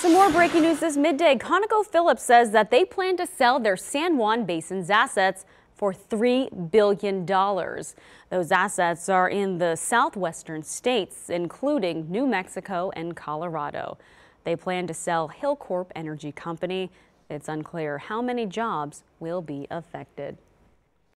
Some more breaking news this midday. Conocophillips says that they plan to sell their San Juan Basin assets for $3 billion. Those assets are in the southwestern states, including New Mexico and Colorado. They plan to sell Hillcorp Energy Company. It's unclear how many jobs will be affected.